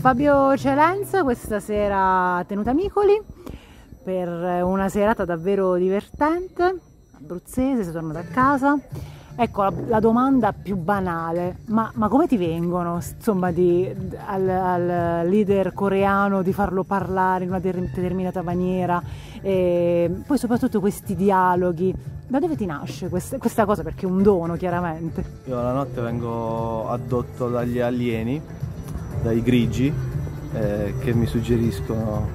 Fabio Celenza questa sera a Tenuta Micoli per una serata davvero divertente, abruzzese, sei tornato a casa. Ecco la domanda più banale, ma come ti vengono insomma al leader coreano di farlo parlare in una determinata maniera, e poi soprattutto questi dialoghi, da dove ti nasce questa cosa? Perché è un dono, chiaramente. Io la notte vengo addotto dagli alieni, dai grigi, che mi suggeriscono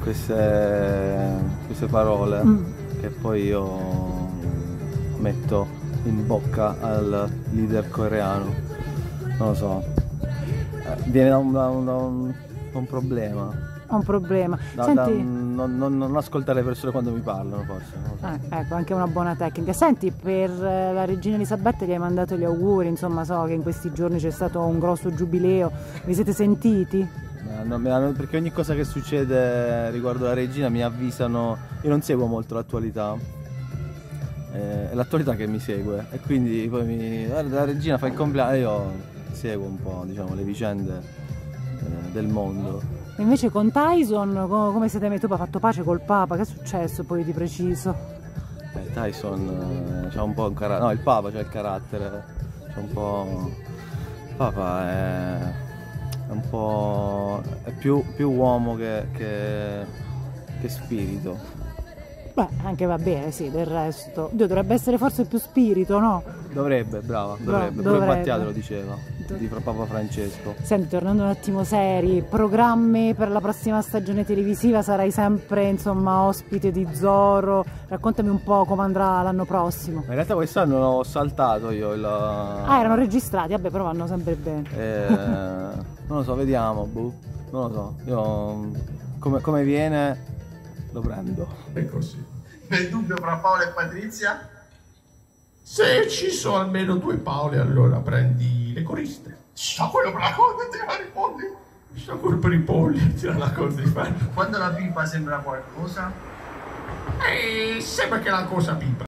queste parole che poi io metto in bocca al leader coreano. Non lo so, viene da un problema. Un problema. Senti, non ascoltare le persone quando mi parlano, forse. Non so. Ecco, anche una buona tecnica. Senti, per la regina Elisabetta gli hai mandato gli auguri, insomma, so che in questi giorni c'è stato un grosso giubileo, vi siete sentiti? Perché ogni cosa che succede riguardo la regina mi avvisano. Io non seguo molto l'attualità, è l'attualità che mi segue, e quindi poi la regina fa il compleanno e io seguo un po', diciamo, le vicende del mondo. Invece con Tyson come siete messi? Tu hai fatto pace col Papa, che è successo poi di preciso? Tyson c'ha un po' un carattere, no, il Papa c'ha il carattere, c'ha un po'. Il Papa è un po'. È più uomo che spirito. Beh, anche va bene, sì, del resto. Dio, dovrebbe essere forse più spirito, no? Dovrebbe, brava, dovrebbe. Pure Battiato lo diceva, di Papa Francesco. Senti, tornando un attimo seri, programmi per la prossima stagione televisiva, sarai sempre, insomma, ospite di Zorro. Raccontami un po' come andrà l'anno prossimo. In realtà quest'anno l'ho saltato io erano registrati, vabbè, però vanno sempre bene. Non lo so, vediamo, boh. Non lo so, io come viene lo prendo. È così. Nel dubbio fra Paola e Patrizia? Se ci sono almeno due Paole, allora prendi le coriste. Sta quello per la coda e tirare i polli. Sta quello per i polli e tirare la coda di ferro. Quando la pipa sembra qualcosa? Sembra che la cosa pipa.